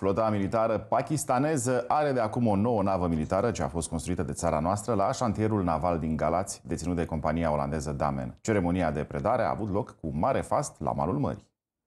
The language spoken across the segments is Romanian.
Flota militară pakistaneză are de acum o nouă navă militară ce a fost construită de țara noastră la șantierul naval din Galați, deținut de compania olandeză Damen. Ceremonia de predare a avut loc cu mare fast la malul mării.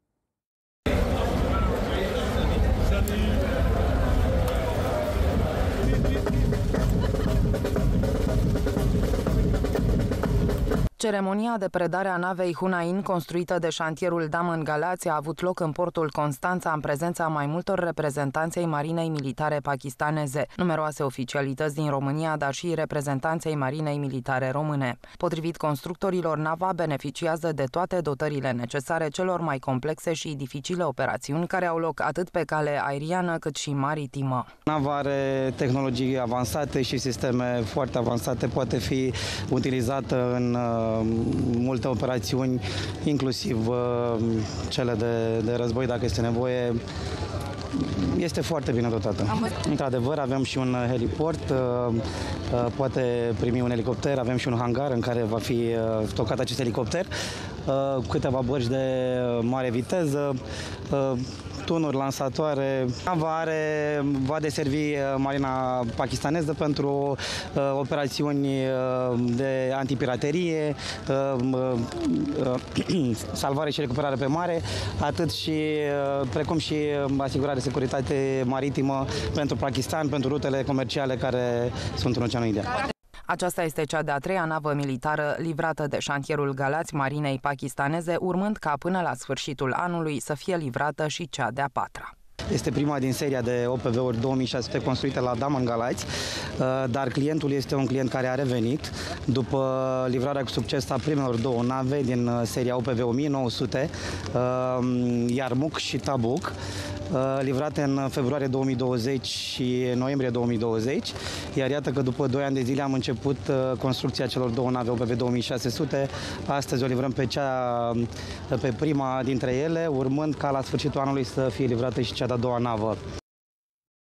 Ceremonia de predare a navei Hunain, construită de șantierul Damen Galați, a avut loc în portul Constanța în prezența mai multor reprezentanți ai marinei militare pakistaneze, numeroase oficialități din România, dar și reprezentanței marinei militare române. Potrivit constructorilor, nava beneficiază de toate dotările necesare celor mai complexe și dificile operațiuni care au loc atât pe cale aeriană cât și maritimă. Nava are tehnologii avansate și sisteme foarte avansate, poate fi utilizată în multe operațiuni, inclusiv cele de război, dacă este nevoie. Este foarte bine dotată. Într-adevăr, avem și un heliport, poate primi un elicopter, avem și un hangar în care va fi stocat acest elicopter, câteva bărci de mare viteză, tunuri lansatoare. Nava va deservi marina pakistaneză pentru operațiuni de antipiraterie, salvare și recuperare pe mare, precum și asigurare de securitate maritimă pentru Pakistan, pentru rutele comerciale care sunt în Oceanul Indian. Aceasta este cea de-a treia navă militară livrată de șantierul Galați marinei pakistaneze, urmând ca până la sfârșitul anului să fie livrată și cea de-a patra. Este prima din seria de OPV-uri 2600 construite la Damen Galați, dar clientul este un client care a revenit după livrarea cu succes a primelor două nave din seria OPV 1900, Yarmouk și Tabuk, livrate în februarie 2020 și noiembrie 2020, iar iată că după 2 ani de zile am început construcția celor două nave OPV 2600. Astăzi o livrăm pe prima dintre ele, urmând ca la sfârșitul anului să fie livrată și cea de-a doua navă.